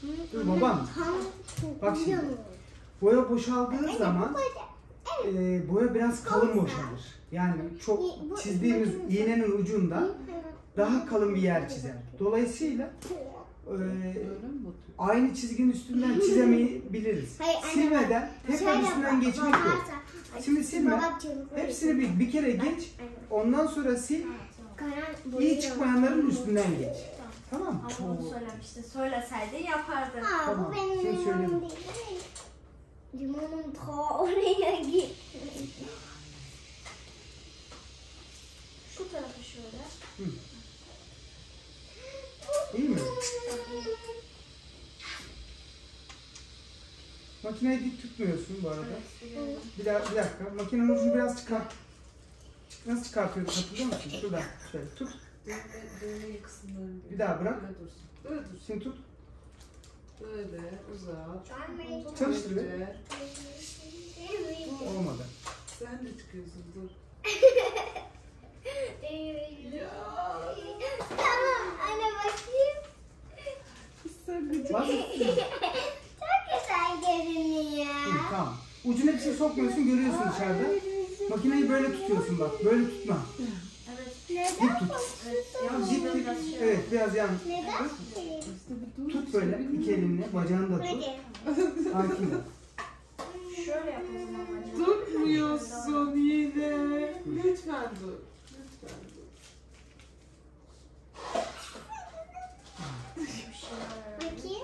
Dur babam. Bak şimdi. Boya boşaldığı zaman boya biraz kalın boşalır. Yani çok çizdiğimiz iğnenin ucunda daha kalın bir yer çizer. Dolayısıyla Öyle mi batıyor? aynı çizginin üstünden çizemeyebiliriz. Silmeden tekrar üstünden geçmek yok. Şimdi silme. Hepsini bir kere geç. Ondan sonra sil. İyi çıkmayanların üstünden geç. Tamam mı? Ama onu söylemiştin. Söyleseydin yapardın. Aa, Tamam, bu benim şey limonum söyleyeyim. değil. Limonum ta oraya gitti. Şu tarafı şöyle. İyi mi? Makineyi dik tutmuyorsun bu arada. Bir dakika. Makinenin ucunu biraz çıkart. Nasıl çıkartıyorduk hatırlıyor musun? Şuradan. Şöyle tut. Böyle kısımlarını Bir daha bırak. Böyle dursun. Böyle dursun. Şimdi tut. Böyle uzat. Çalıştır be. Böyle. Olmadı. Sen de çıkıyorsun dur. Tamam anne bakayım. Sen de Bak. Çok güzel görünüyor. Tamam. Ucuna bir şey sokmuyorsun, görüyorsun dışarıda. Makineyi böyle tutuyorsun bak. Böyle tutma. Evet. Dik tut. Evet. Dik Yanlışlıkla dik. biraz şey Evet, biraz yan. Neden? Tut böyle iki elinle. Bacağını da tut. Hadi. Sakin ol. Şöyle yap o zaman bence. Durmuyorsun yine. Lütfen dur. Lütfen dur. Bir şeyler öyle. Bakayım.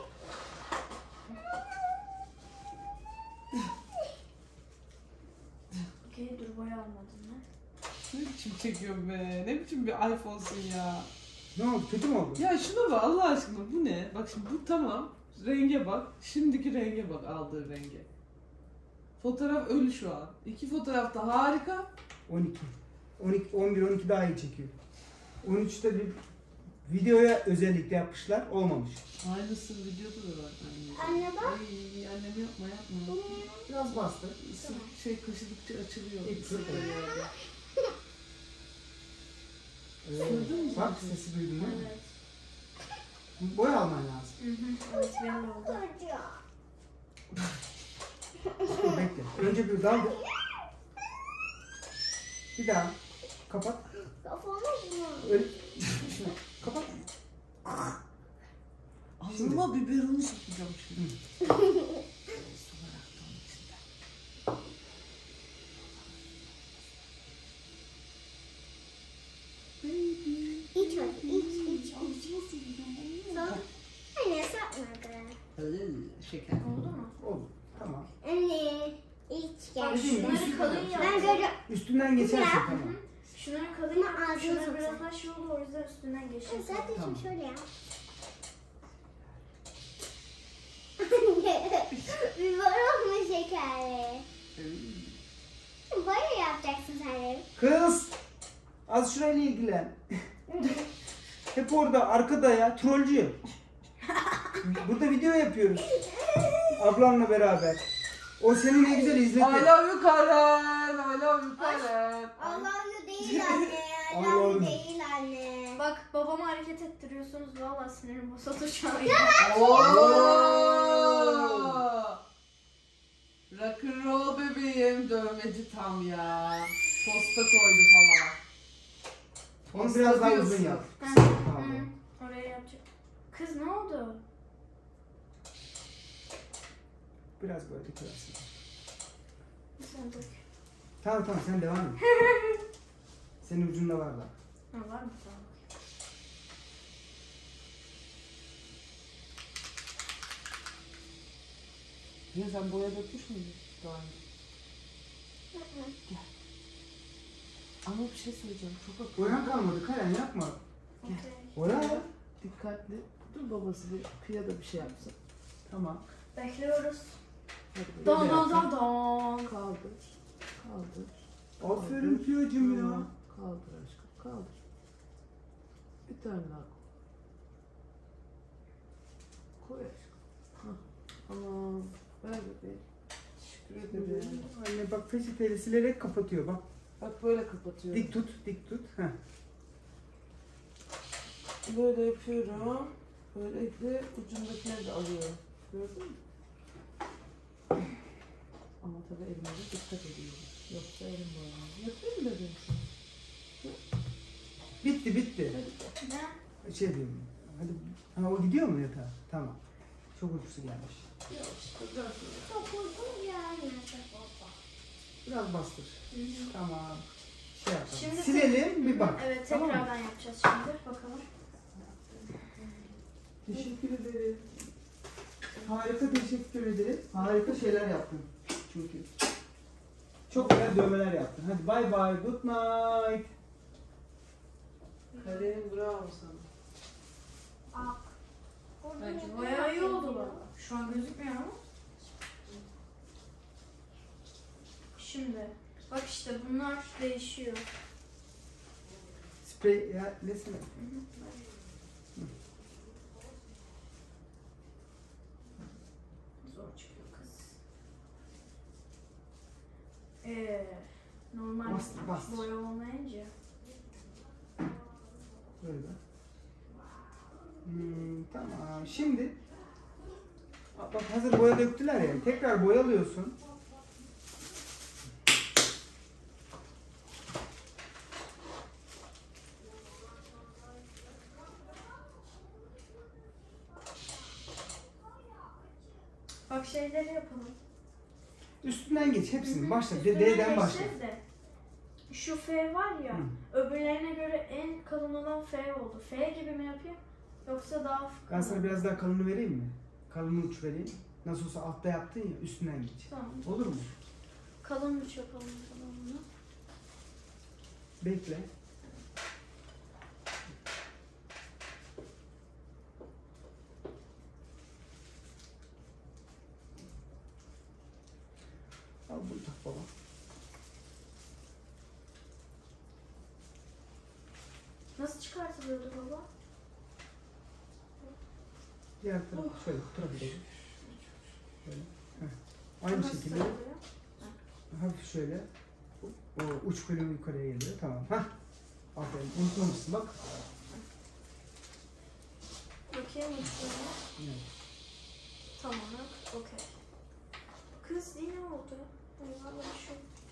Okey, dur boya almadın mı? Ne biçim çekiyorsun be? Ne biçim bir iPhone'sun ya? Ne oldu? Kötü mü oldu? Ya şuna bak Allah aşkına bu ne? Bak şimdi bu tamam. Renge bak. Şimdiki renge bak aldığı renge. Fotoğraf ölü şu an. İki fotoğraf da harika. 12. 11, 12 daha iyi çekiyor. 13'te bir videoya özellikle yapmışlar. Olmamış. Aynısı videoda da var. Anne bak. Ay annem yapma. Biraz bastı. Şey kaşıdıkça açılıyor. İlk Sırtları fırça. yerde. Sürdün mü? Bak sesi duydun değil mi? Evet. Boya alman lazım. Evet, benim de oldu. Çocuğa. Dur, bekle. Önce bir daldır. Bir daha. Kapat. Kafamı mı? Öyle. Kapat. Ağzıma biberonu sokacağım şimdi. İç hadi. İç. Sonra. Anne satmadı. Şeker. Oldu mu? Oldu. Tamam. Anne. İç gel. Bak şunları kalın Ben yap. görüyorum. Üstünden geçersin tamam. Şunları kalın Ama yap. ağzını Şunları sokacak. biraz daha şey oldu, o yüzden üstünden geçeceğiz. Zaten Tamam. şimdi şöyle yap. Anne. Biberon mu şekerli? Böyle yapacaksın sen de. Kız! Az şurayla ilgilen. Hep orada arkada ya trollcü. Burada video yapıyoruz. Ablanla beraber. O seni ne güzel I izledi. love you Karen. I love you Karen. Allah'ını değil anne. Allah'ını. Allah'ını değil anne. Bak babamı hareket ettiriyorsunuz. Valla sinirim bozuldu şu an. Rock and roll bebeğim dövmeci tam ya. Posta koydu falan. Onu biraz daha uzun yap. Hı, Tamam. oraya yapacak. Kız ne oldu? Biraz böyle dökersin. Sen dök. Tamam sen devam et. Senin ucunda var da. Ha, var mı? Tamam. Ya sen boya dökmüş müydün daha önce? Gel. Ama bir şey söyleyeceğim. Çok akıllı. Boyan kalmadı Karen yapma. Okey. Boya. Dikkatli. Dur babası bir kıya da bir şey yapsın. Tamam. Bekliyoruz. Hadi Don böyle. don don don. Kaldır. Kaldır. Aferin Piyacım ya. Tamam. Kaldır aşkım. Kaldır. Bir tane daha koy. Koy aşkım. Hah. Tamam. Ver bebeğim. Teşekkür ederim. Anne bak peçeteyle silerek kapatıyor bak. Bak böyle kapatıyorum. Dik tut. Heh. Böyle yapıyorum. Böylelikle ucundakileri de alıyorum. Gördün mü? Ama tabii elime de dikkat ediyorum. Yoksa elim boyanıyor. Yapıyor mu dedim sana? Bitti. Ne? Şey diyorum. Hadi. Ha, o gidiyor mu yatağa? Tamam. Çok uykusu gelmiş. Yok işte biraz Çok uygun gelmedi baba. Biraz bastır. Tamam. Şey yapalım. Şimdi Silelim bir bak. Evet, Tamam mı? tekrardan yapacağız şimdi. Bakalım. Teşekkür ederim. Harika, teşekkür ederim. Harika şeyler yaptın. Çünkü çok güzel dövmeler yaptın. Hadi bye bye, good night. Kalem bravo sana. Bak. Bence bayağı iyi oldu bak. Şu an gözükmüyor ama. Şimdi bak işte bunlar değişiyor. Sprey ya nesin? Zor çıkıyor kız. Normal Bastır. boya olmayınca. Böyle. Tamam. Şimdi bak hazır boya döktüler ya. Tekrar boyalıyorsun. Bak şeyleri yapalım. Üstünden geç hepsini. Başla. Üstüne D'den başla. geçeceğiz de, şu F var ya, öbürlerine göre en kalın olan F oldu. F gibi mi yapayım? Yoksa daha hafif Ben sana biraz daha kalını vereyim mi? Kalını uç vereyim. Nasıl olsa altta yaptın ya, üstünden geç. Tamam. Olur mu? Kalın uç yapalım o zaman bunu. Bekle. Al bunu tak baba. Nasıl çıkartılıyordu baba? Diğer tarafı şöyle, bu tarafa doğru. Şöyle. Heh. Aynı Nasıl şekilde oluyor? hafif şöyle. O uç bölümü yukarıya geliyor. Tamam. Hah. Aferin. Unutmamışsın bak. Bakayım uçlarına. Evet. Tamam, okey. Kız yine oldu. Vallahi şu.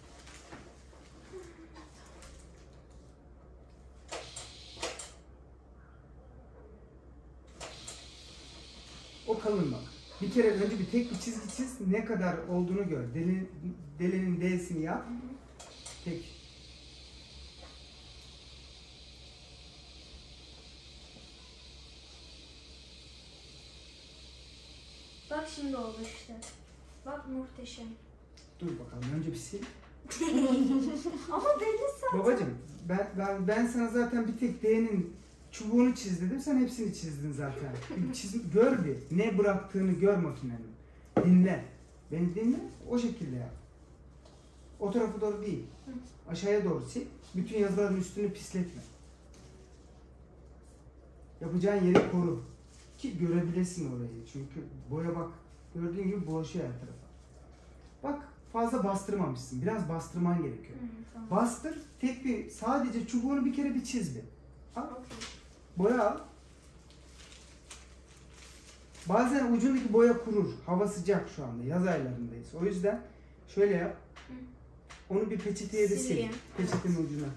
O kalın bak. Bir kere önce tek bir çizgi çiz. Ne kadar olduğunu gör. Delenin D'sini yap. Tek. Bak şimdi oldu işte. Bak muhteşem. Dur bakalım. Önce bir sil. Ama belli zaten. Babacım ben sana zaten bir tek D'nin çubuğunu çiz dedim. Sen hepsini çizdin zaten. Gör bir. Ne bıraktığını gör makinenin. Dinle. Beni dinle. O şekilde yap. O tarafa doğru değil. Aşağıya doğru sil. Bütün yazıların üstünü pisletme. Yapacağın yeri koru. Ki görebilesin orayı. Çünkü boya bak. Gördüğün gibi bulaşıyor her tarafa. Bak fazla bastırmamışsın. Biraz bastırman gerekiyor. Tamam. Bastır. Tek bir sadece çubuğunu bir kere bir çiz bir. Al. Okey. Boya al. Bazen ucundaki boya kurur. Hava sıcak şu anda. Yaz aylarındayız. O yüzden şöyle yap. Onu bir peçeteye de sil. Sileyim. Peçetenin ucuna.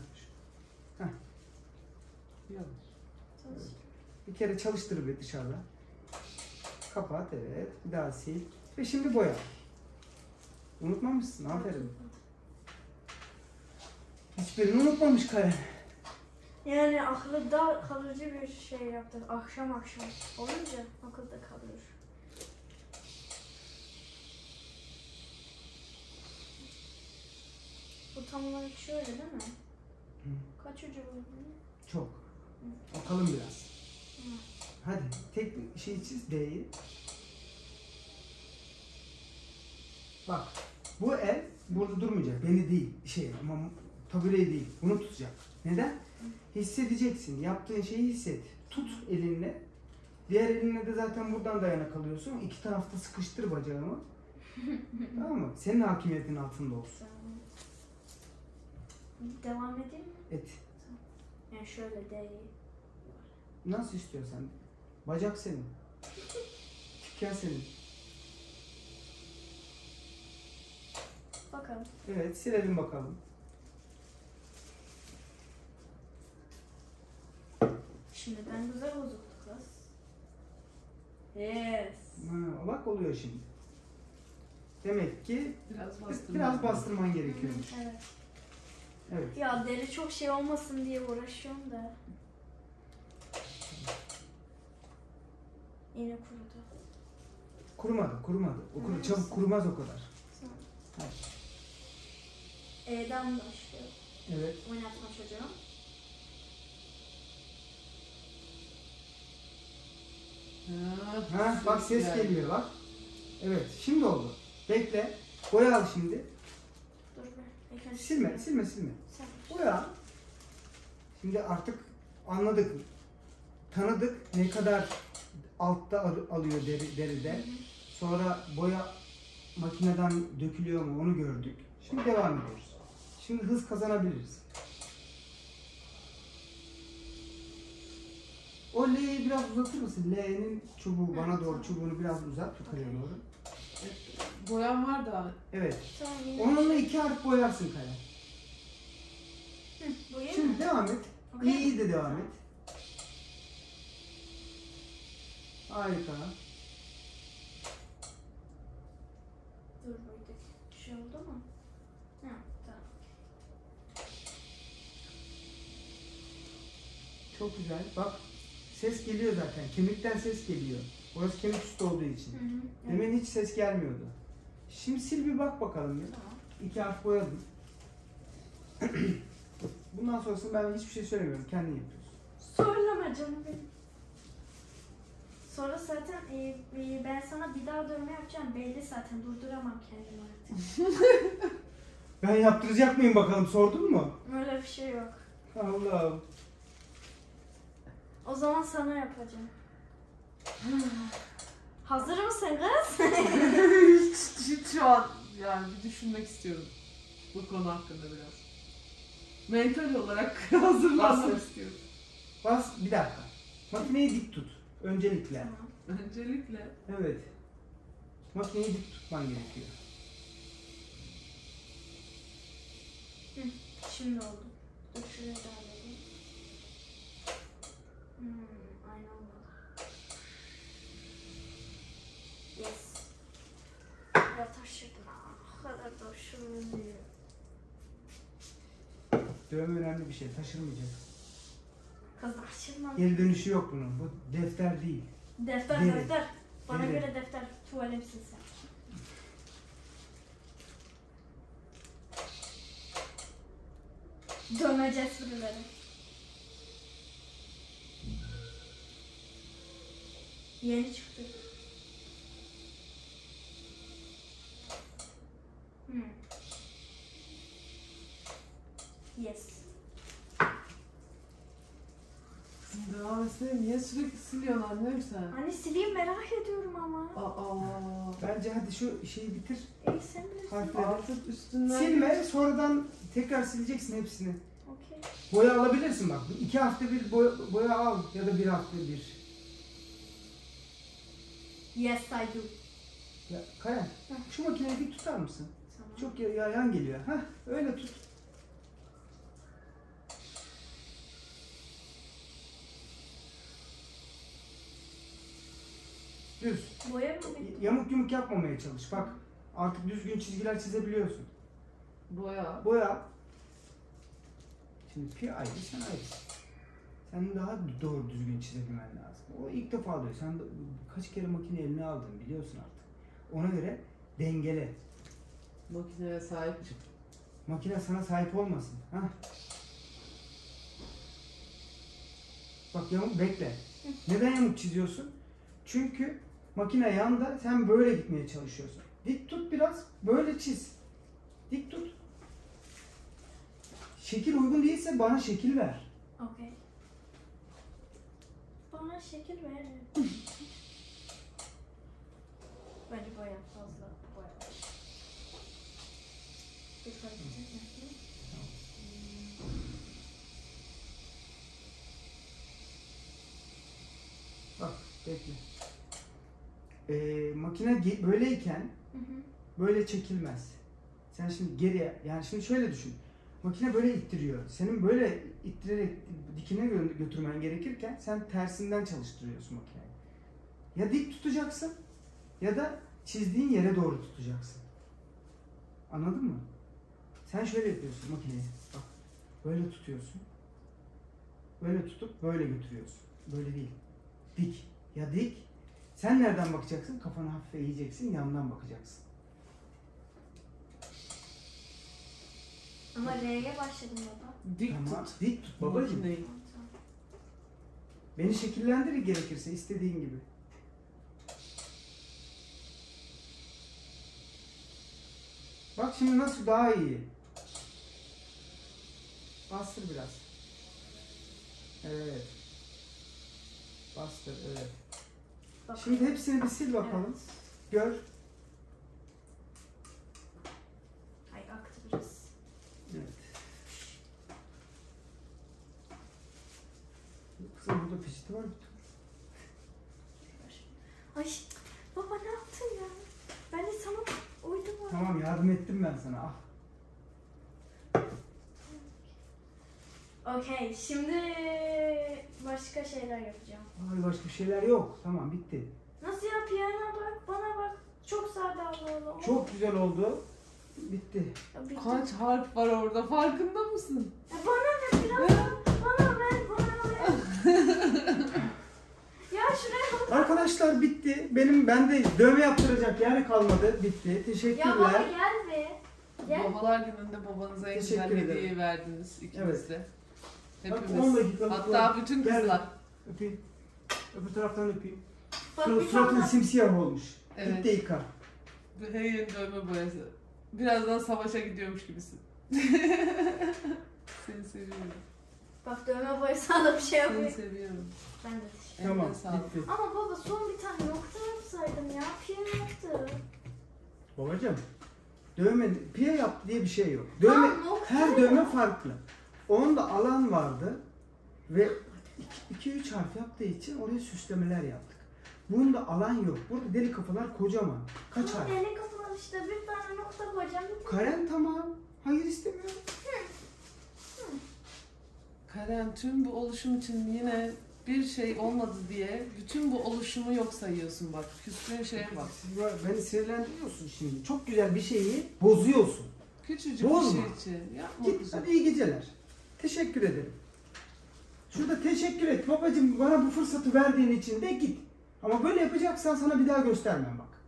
Yavaş. Bir kere çalıştır bir dışarıda. Kapat evet. Bir daha sil. Ve şimdi boya. Unutmamışsın. Aferin. Hiçbirini unutmamış kalem. Yani akılda kalıcı bir şey yaptık. Akşam olunca akılda kalıyor. Bu tam olarak şöyle değil mi? Hı. Kaç ucu var bunun? Çok. Bakalım biraz. Hı. Hadi tek bir şey çiz D'yi. Bak bu el burada durmayacak. Beni değil ama tabureyi değil. Bunu tutacak. Neden? Hissedeceksin. Yaptığın şeyi hisset. Tut elinle. Diğer elinle de zaten buradan dayanak alıyorsun. İki tarafta sıkıştır bacağımı. Tamam mı? Senin hakimiyetin altında olsun. Devam edeyim mi? Et. Yani şöyle değil. Nasıl istiyorsan. Bacak senin. Dükkan senin. Bakalım. Evet, silelim bakalım. Şimdiden güzel bozuktu kız. Yes. Ha, bak oluyor şimdi. Demek ki Biraz bastırman gerekiyormuş. Evet. Evet. Ya deri çok şey olmasın diye uğraşıyorum da. Yine kurudu. Kurumadı. Çabuk kurumaz o kadar. Sonra. E'den başlıyor. Evet. Oynatma çocuğum. Ha, bak ses geliyor bak. Evet, şimdi oldu. Bekle. Boya al şimdi. Dur be. İlk önce Silme. Sen. Boya al. Şimdi artık anladık. Tanıdık ne kadar altta alıyor deride. Sonra boya makineden dökülüyor mu onu gördük. Şimdi devam ediyoruz. Şimdi hız kazanabiliriz. O L'yi biraz uzatır mısın? L'nin çubuğu bana doğru, çubuğunu biraz uzat yukarıya doğru. Boyam var da. Evet. Tamam, yine. Onunla 2 harf boyarsın Kaya. Boyayayım Şimdi mı? devam et. Okey. İyi de devam et. Harika. Dur boyadık. Şey oldu mu? Ha, tamam. Çok güzel. Bak ses geliyor zaten. Kemikten ses geliyor. Orası kemik üstü olduğu için. Evet. Demin hiç ses gelmiyordu. Şimdi sil bir bak bakalım ya. Tamam. 2 harf boyadım. Bundan sonrasını ben hiçbir şey söylemiyorum. Kendin yapıyorsun. Söyleme canım benim. Sonra zaten ben sana bir daha dövme yapacağım. Belli zaten. Durduramam kendimi artık. Ben yaptıracak mıyım bakalım? Sordun mu? Öyle bir şey yok. Allah'ım. O zaman sana yapacağım. Hazır mısın kız? hiç şu an yani bir düşünmek istiyorum. Bu konu hakkında biraz. Mental olarak hazırlanmak Bas. istiyorum. Bas bir dakika. Makineyi dik tut. Öncelikle. Tamam. Öncelikle Evet. Makineyi dik tutman gerekiyor. Şimdi oldu. Dur şuraya da alalım. Aynı olmadı. Yes. Ya taşırdım ha. O kadar taşırdım. Dövme önemli bir şey. Taşırmayacak. Kız taşırmam. Geri dönüşü yok bunun. Bu defter değil. Defter Deri. defter. Bana Deri. göre defter. Tuvalemsin sen. Döneceğiz birileri. Yeni çıktı. Yes. devam etsene. Niye sürekli siliyorsun annem sen? Hani sileyim merak ediyorum ama. Aa. Bence hadi şu şeyi bitir. İyi sen bilirsin. Harfleri. Artık üstünden... Silme, sonradan tekrar sileceksin hepsini. Okey. Boya alabilirsin bak. 2 hafta bir boya al ya da 1 hafta bir. Yes I do. Ya Kaya, şu makineyi bir tutar mısın? Tamam. Çok yayan geliyor. Hah, öyle tut. Düz. Boya mı bitti? Yamuk yumuk yapmamaya çalış. Bak, artık düzgün çizgiler çizebiliyorsun. Boya. Boya. Şimdi pi ayrı, sen ayrı. Sen daha doğru düzgün çizebilmen lazım. O ilk defa oluyor. Sen kaç kere makine eline aldın biliyorsun artık. Ona göre dengele. Makineye sahip çık. Makine sana sahip olmasın. Hah. Bak yamuk bekle. Neden yamuk çiziyorsun? Çünkü makine yanda, sen böyle gitmeye çalışıyorsun. Dik tut biraz, böyle çiz. Dik tut. Şekil uygun değilse bana şekil ver. Okey. Bana şekil ver. Bence boya fazla boya. Bir fark edecek mi? Bak Bekle. Makine böyleyken böyle çekilmez. Sen şimdi geriye, yani şimdi şöyle düşün. Makine böyle ittiriyor. Senin böyle ittirerek dikine götürmen gerekirken sen tersinden çalıştırıyorsun makineyi. Ya dik tutacaksın ya da çizdiğin yere doğru tutacaksın. Anladın mı? Sen şöyle yapıyorsun makineyi. Bak. Böyle tutuyorsun. Böyle tutup böyle götürüyorsun. Böyle değil. Dik. Ya dik. Sen nereden bakacaksın? Kafanı hafif eğeceksin. Yandan bakacaksın. Ama L'ye başladım baba. Dik Tamam. tut. Dik tut babacığım. Makineyi. Beni şekillendir gerekirse istediğin gibi. Bak şimdi nasıl daha iyi. Bastır biraz. Evet. Bastır, evet. Bak. Şimdi hepsini bir sil bakalım. Evet. Gör. Ay aktı biraz. Evet. Kızım burada peçete var mı? Ay baba ne yaptın ya? Ben de sana uydum orada. Tamam, yardım ettim ben sana. Ah. Okey, şimdi başka şeyler yapacağım. Ay, başka şeyler yok. Tamam, bitti. Nasıl ya? Piyano bak, bana bak. Çok sade Allah. Çok güzel oldu. Bitti. Ya, bitti. Kaç harf var orada farkında mısın? Ya bana ne biraz? bana ver. Ya şuraya bak. Arkadaşlar bitti. Bende dövme yaptıracak yer kalmadı. Bitti. Ya baba Teşekkürler. gel be. Gel. Babalar gününde babanıza en güzel Teşekkür ederim. hediyeyi verdiniz ikiniz de. Bak, Hepimiz. 10 dakikalık Hatta var. bütün Gel. kızlar. Öpeyim. Öbür taraftan öpeyim. Bak bir Suratın tane. simsiyah olmuş. Evet. Git de yıka. Her yerin dövme boyası. Birazdan savaşa gidiyormuş gibisin. Seni seviyorum. Bak dövme boyasına da bir şey Seni yapayım. seviyorum. Ben de. Tamam, Eline sağlık. bitti. Ama baba son bir tane nokta yapsaydım ya. Piyano yaptı. Babacığım, dövme, piye yaptı diye bir şey yok. Dövme, Tamam, nokta her ya. dövme farklı. Onda alan vardı ve 2-3 harf yaptığı için oraya süslemeler yaptık. Bunda alan yok. Burada deli kafalar kocaman. Kaç harf? Deli kafalar işte bir tane nokta koyacağım. Karen tamam. Hayır istemiyorum. Karen tüm bu oluşum için yine bir şey olmadı diye bütün bu oluşumu yok sayıyorsun bak. Küstüğün şeye bak. Beni sinirlendiriyorsun şimdi. Çok güzel bir şeyi bozuyorsun. Küçücük Bozma. bir şey için. Yapma Git kızım. hadi, iyi geceler. Teşekkür ederim. Şurada teşekkür et babacığım, bana bu fırsatı verdiğin için de git. Ama böyle yapacaksan sana bir daha göstermem bak.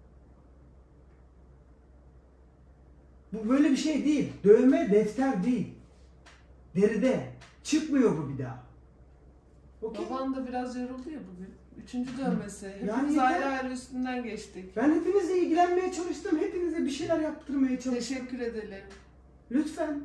Bu böyle bir şey değil. Dövme defter değil. Deride. Çıkmıyor bu bir daha. Okey? Baban da biraz yoruldu ya bugün. Üçüncü dövmesi. Hepimiz Yani yeter. ayrı ayrı üstünden geçtik. Ben hepinizle ilgilenmeye çalıştım. Hepinize bir şeyler yaptırmaya çalıştım. Teşekkür edelim. Lütfen.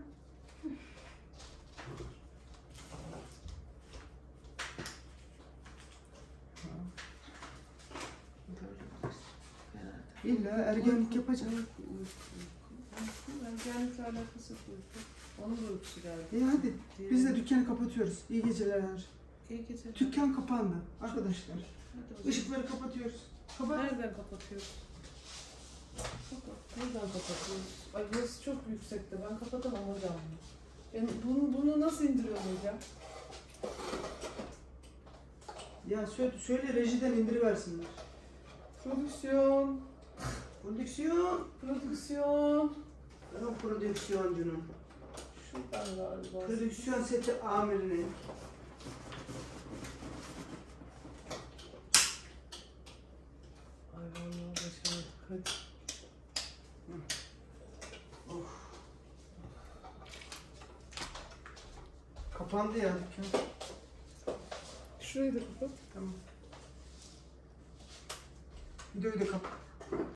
İlla ergenlik yapacak. Ergenlikle alakası yok uyku. Onun da uykusu geldi. İyi hadi. Biz de dükkanı kapatıyoruz. İyi geceler. İyi geceler. Dükkan kapandı arkadaşlar. Hadi o zaman. Işıkları kapatıyoruz. Kapat. Nereden kapatıyoruz? Nereden kapatıyoruz? Ay burası çok yüksekte. Ben kapatamam hocam. Bunu nasıl indiriyorum hocam? Ya söyle rejiden indiriversinler. Prodüksiyon. Prodüksiyon. Prodüksiyon. Ben o prodüksiyoncunun. Şuradan galiba. Prodüksiyon seti amirinin. Ay vallahi başaramadık. Hadi. Kapandı ya dükkan. Şurayı da kapat. Tamam. Videoyu da kapat.